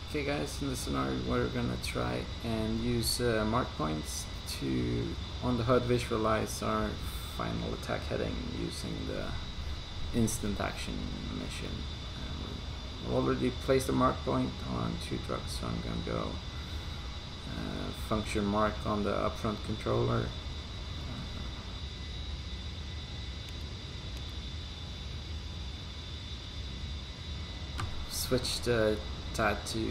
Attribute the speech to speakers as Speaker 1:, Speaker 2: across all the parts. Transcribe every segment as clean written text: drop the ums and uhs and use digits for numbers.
Speaker 1: Okay guys, in this scenario we're gonna try and use mark points to, on the HUD, visualize our final attack heading using the instant action mission. I've already placed a mark point on 2 trucks, so I'm gonna go function mark on the upfront controller. Switch the TAD to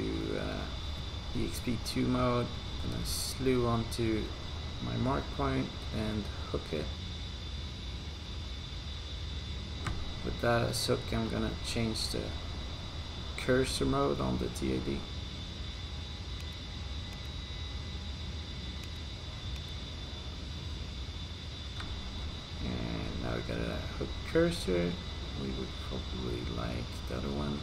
Speaker 1: EXP2 mode. I'm gonna slew onto my mark point and hook it. With that as hook, I'm gonna change the cursor mode on the TAD. And now we got a hook cursor. We would probably like the other one.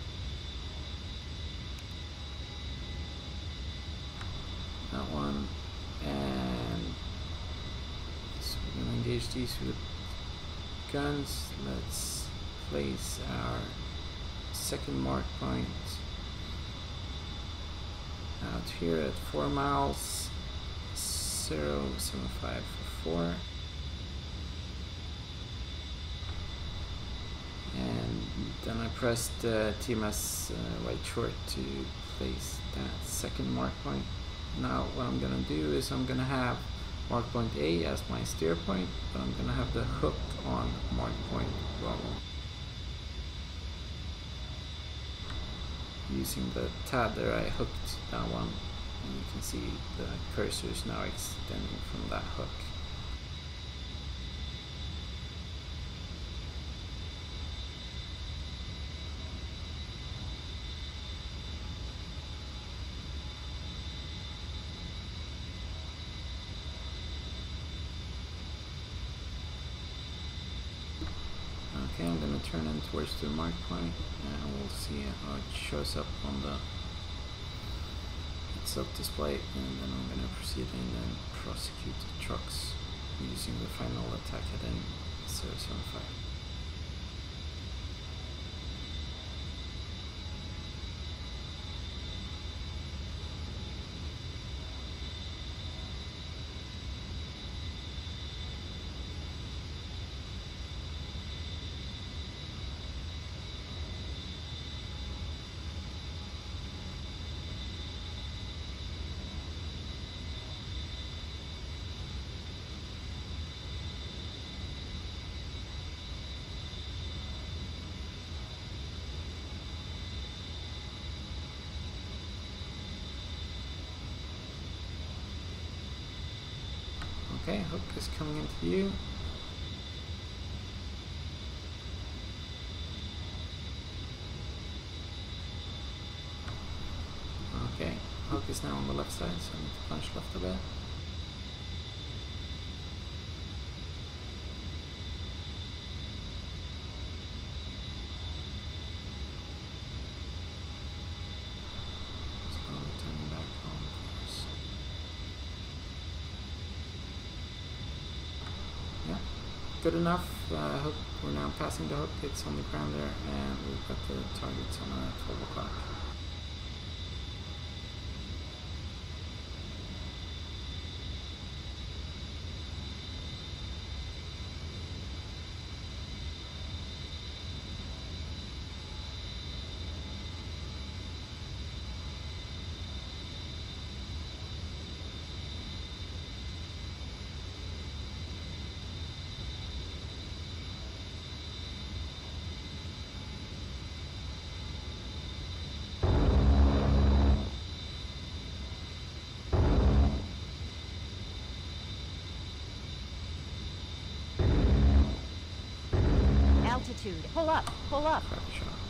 Speaker 1: That one. And so we're gonna engage these with guns. Let's place our second mark point out here at 4 miles, 075 for 4. And then I pressed TMS right short to place that second mark point. Now what I'm gonna do is I'm gonna have mark point A as my steer point, but I'm gonna have the hook on mark point well. Using the TAD there, I hooked that one, and you can see the cursor is now extending from that hook. Okay, I'm going to turn in towards the mark point, and we'll see how it shows up on the heads-up display, and then I'm going to proceed in and prosecute the trucks using the final attack heading 075. Okay, hook is coming into view. Okay, hook is now on the left side, so I need to punch left a bit. Slowly turning back on course. Yeah, good enough. Hook, we're now passing the hook, it's on the ground there, and we've got the targets on 12 o'clock.
Speaker 2: Altitude. Pull up. Pull up.
Speaker 1: Crack shot.